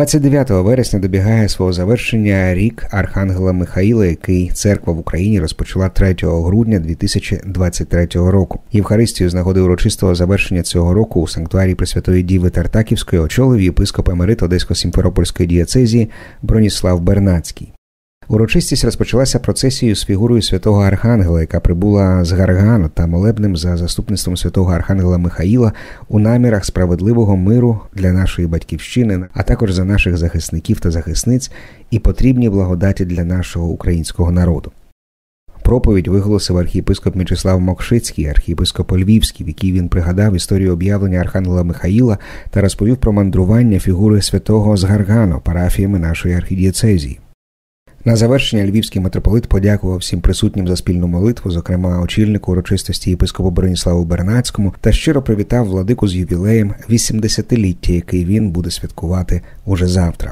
29 вересня добігає свого завершення рік Архангела Михаїла, який церква в Україні розпочала 3 грудня 2023 року. Євхаристію з нагоди урочистого завершення цього року у санктуарії Пресвятої Діви Тартаківської очолив єпископ емерит Одесько-Сімферопольської дієцезії Броніслав Бернацький. Урочистість розпочалася процесією з фігурою святого Архангела, яка прибула з Гаргану та молебнем за заступництвом святого Архангела Михаїла у намірах справедливого миру для нашої батьківщини, а також за наших захисників та захисниць і потрібні благодаті для нашого українського народу. Проповідь виголосив архієпископ Мячеслав Мокшицький, архієпископ Львівський, в якій він пригадав історію об'явлення Архангела Михаїла та розповів про мандрування фігури святого з Гаргану парафіями нашої архідієцезії. На завершення львівський митрополит подякував всім присутнім за спільну молитву, зокрема очільнику урочистості єпископу Броніславу Бернацькому, та щиро привітав владику з ювілеєм 80-ліття, який він буде святкувати уже завтра.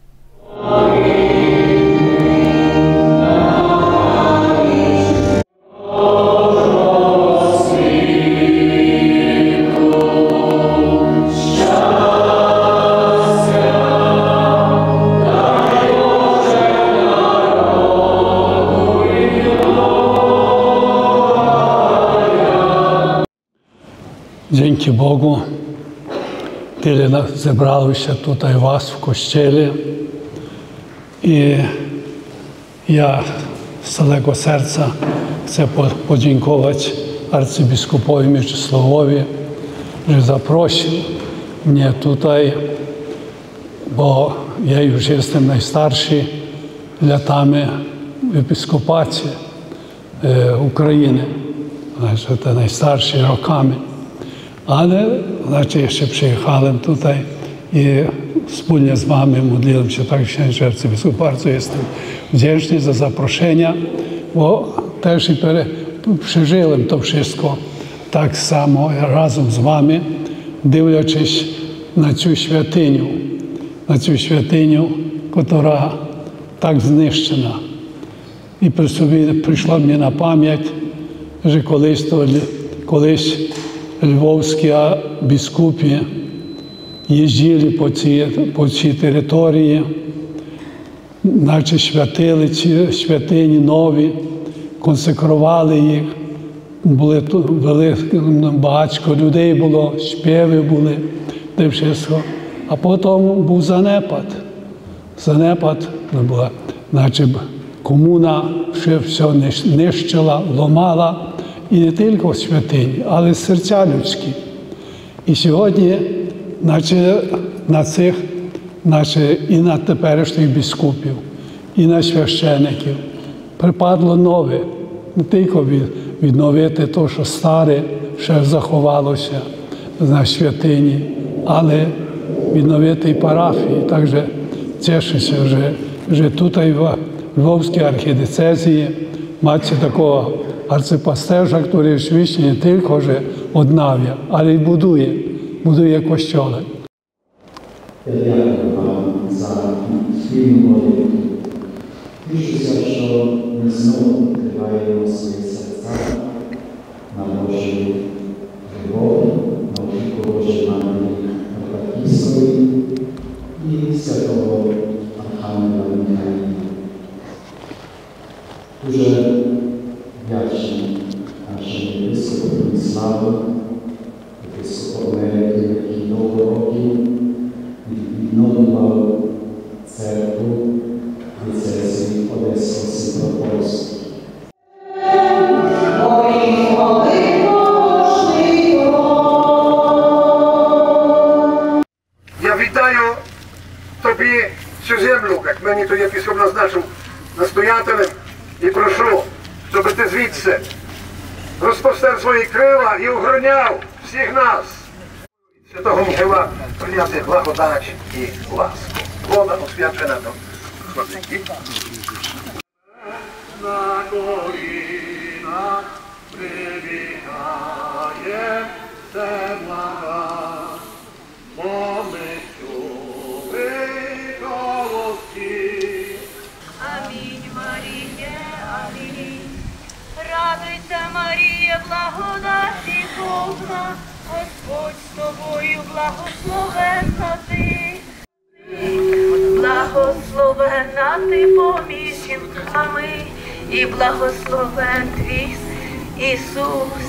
Dzięki Bogu, tyle zebrało się tutaj was w kościele i ja z całego serca chcę podziękować arcybiskupowi Mieczysławowi, że zaprosił mnie tutaj, bo ja już jestem najstarszy latami w episkopacie України, значить, це найстарші роками. Але, значить, ще приїхали тут і спільно з вами modliliśmy tak księży arcybiskup. Bardzo jestem wdzięczny za zaproszenie, bo też i przeżyłem to wszystko tak samo razem z wami, дивлячись на цю святиню, która так знищена. І прийшла мені на пам'ять, що колись львовські біскупи їздили по цій території, наче святили ці святині нові, консекрували їх, багатько людей було, співи були, де все. А потім був занепад. Наче комуна все нищила, ламала, і не тільки святині, але й серця людські. І сьогодні і на теперішніх біскупів, і на священиків припадло нове, не тільки відновити те, що старе ще заховалося на святині, але відновити і парафії. Так що тішуся, що тут в Львовській архідієцезії маcie такого arcypasterza, który rzeczywiście nie tylko, że odnawia, ale i buduje kościoły. Дякую вам за спільну молитву. Тішуся, що ми знову відкриваємо свої серця на Божій любові, на опіку Божої Матері Тартаківської і святого Архангела Михаїла. Дуже вдячний нашому єпископу Броніславу, єпископу емериту, який довго років відновлював церкву дієцезії Одесько-Сімферопольської. Я вітаю тобі цю землю, як мені той єпископ назначив настоятелем, і прошу, щоб ти звідси розпостер свої крила і охороняв всіх нас. Святого Михайла прийняти благодать і ласку. Вода освячена до хлопців. На колінах прибігає все блага, бо ми чули колоски. Амінь, Маріє, амінь. Радуйся, Маріє, благодаті повна, Господь з тобою, благословенна ти. Благословена ти поміж жінками, і благословен твій Ісус.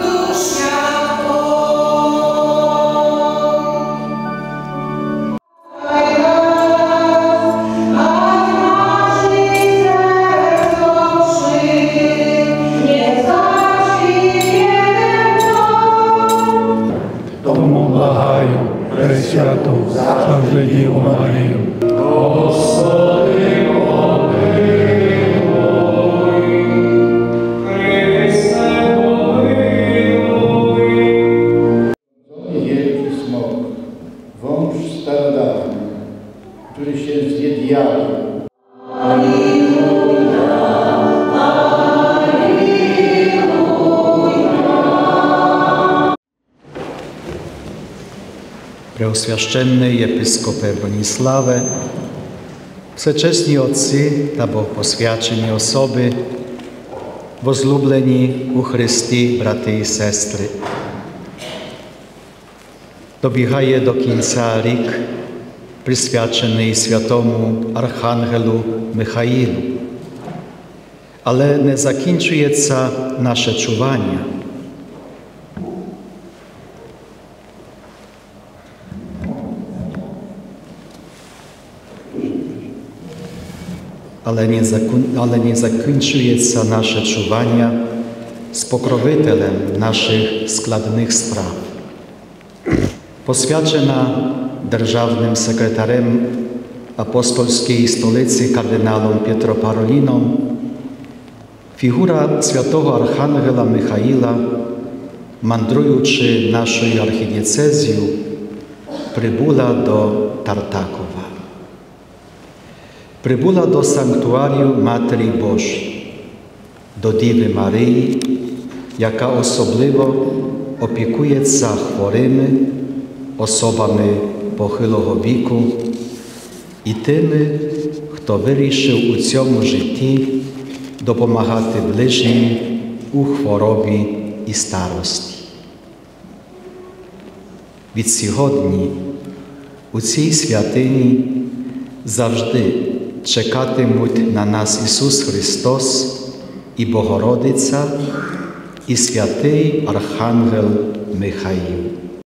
Тому благаю, Пресвяту, завжди Діву Марію. Господи, Wielki smok, wąż starodawny, który się zjedjał. Преосвященний єпископе Броніславе, всечесні отці та богопосвячені особи, возлюблені у Христі, брати і сестри. Добігає до кінця рік, присвячений святому Архангелу Михаїлу. Але не закінчується наше чування. Але не закінчується наше чування з покровителем наших складних справ. Посвячена державним секретарем Апостольської столиці кардиналом Пєтро Пароліном, фігура святого Архангела Михаїла, мандруючи нашою архідієцезію, прибула до Тартакова. Прибула до санктуарію Матері Божої, до Діви Марії, яка особливо опікується хворими, особами похилого віку і тими, хто вирішив у цьому житті допомагати ближнім у хворобі і старості. Від сьогодні у цій святині завжди чекатимуть на нас Ісус Христос і Богородиця, і святий Архангел Михаїл.